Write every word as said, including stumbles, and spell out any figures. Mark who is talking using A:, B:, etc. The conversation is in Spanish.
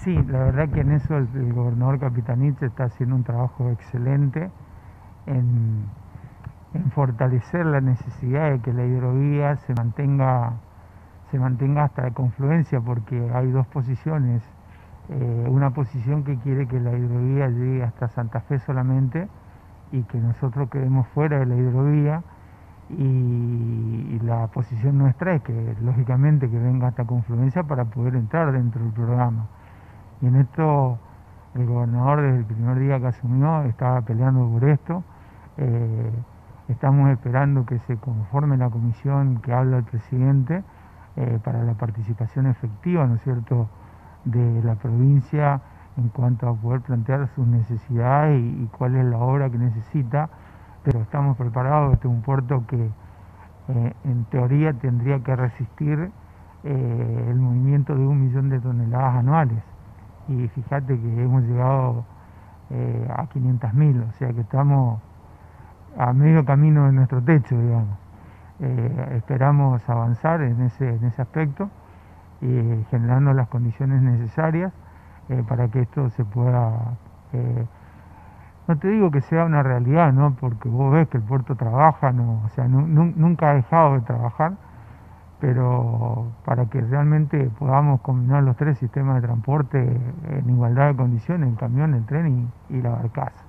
A: Sí, la verdad que en eso el, el gobernador Capitanich está haciendo un trabajo excelente en, en fortalecer la necesidad de que la hidrovía se mantenga, se mantenga hasta la confluencia, porque hay dos posiciones. Eh, una posición que quiere que la hidrovía llegue hasta Santa Fe solamente y que nosotros quedemos fuera de la hidrovía, y, y la posición nuestra es que lógicamente que venga hasta confluencia para poder entrar dentro del programa. Y en esto el gobernador desde el primer día que asumió estaba peleando por esto. Eh, estamos esperando que se conforme la comisión que habla el presidente eh, para la participación efectiva, ¿no es cierto?, de la provincia en cuanto a poder plantear sus necesidades y, y cuál es la obra que necesita. Pero estamos preparados. Este es un puerto que eh, en teoría tendría que resistir eh, el movimiento de un millón de toneladas anuales, y fíjate que hemos llegado eh, a quinientas mil, o sea que estamos a medio camino de nuestro techo, digamos. Eh, esperamos avanzar en ese, en ese aspecto, eh, generando las condiciones necesarias eh, para que esto se pueda, eh, no te digo que sea una realidad, ¿no?, porque vos ves que el puerto trabaja, no, o sea, nu, nu, nunca ha dejado de trabajar, pero para que realmente podamos combinar los tres sistemas de transporte en igualdad de condiciones, el camión, el tren y, y la barcaza.